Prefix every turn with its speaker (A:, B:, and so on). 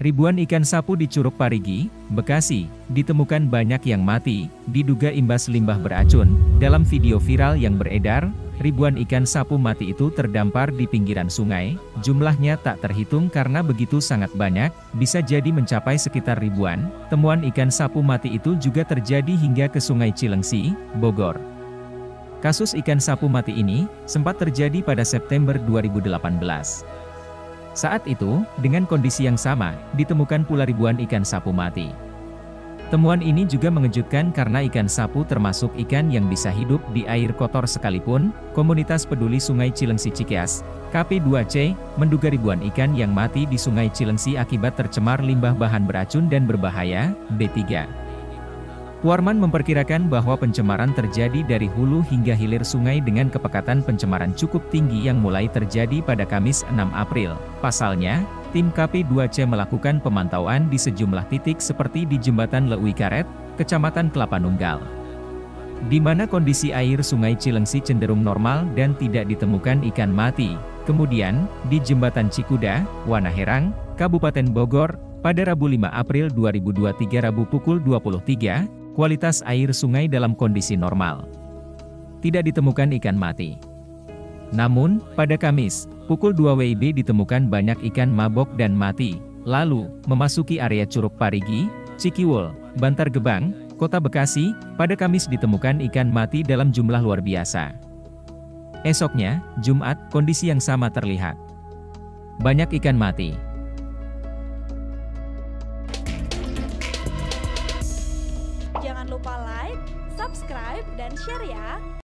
A: Ribuan ikan sapu di Curug Parigi, Bekasi, ditemukan banyak yang mati, diduga imbas limbah beracun. Dalam video viral yang beredar, ribuan ikan sapu mati itu terdampar di pinggiran sungai. Jumlahnya tak terhitung karena begitu sangat banyak, bisa jadi mencapai sekitar ribuan. Temuan ikan sapu mati itu juga terjadi hingga ke Sungai Cilengsi, Bogor. Kasus ikan sapu mati ini sempat terjadi pada September 2018. Saat itu, dengan kondisi yang sama, ditemukan pula ribuan ikan sapu mati. Temuan ini juga mengejutkan karena ikan sapu termasuk ikan yang bisa hidup di air kotor sekalipun. Komunitas Peduli Sungai Cilengsi Cikeas, KP2C, menduga ribuan ikan yang mati di Sungai Cilengsi akibat tercemar limbah bahan beracun dan berbahaya, B3. Warman memperkirakan bahwa pencemaran terjadi dari hulu hingga hilir sungai dengan kepekatan pencemaran cukup tinggi yang mulai terjadi pada Kamis 6 April. Pasalnya, tim KP2C melakukan pemantauan di sejumlah titik seperti di Jembatan Lewi Karet, Kecamatan Kelapa Nunggal, di mana kondisi air Sungai Cilengsi cenderung normal dan tidak ditemukan ikan mati. Kemudian, di Jembatan Cikuda, Wanaherang, Kabupaten Bogor, pada Rabu 5 April 2023 Rabu pukul 23, kualitas air sungai dalam kondisi normal. Tidak ditemukan ikan mati. Namun, pada Kamis, pukul 2 WIB ditemukan banyak ikan mabok dan mati. Lalu, memasuki area Curug Parigi, Cikiwul, Bantar Gebang, Kota Bekasi, pada Kamis ditemukan ikan mati dalam jumlah luar biasa. Esoknya, Jumat, kondisi yang sama terlihat. Banyak ikan mati.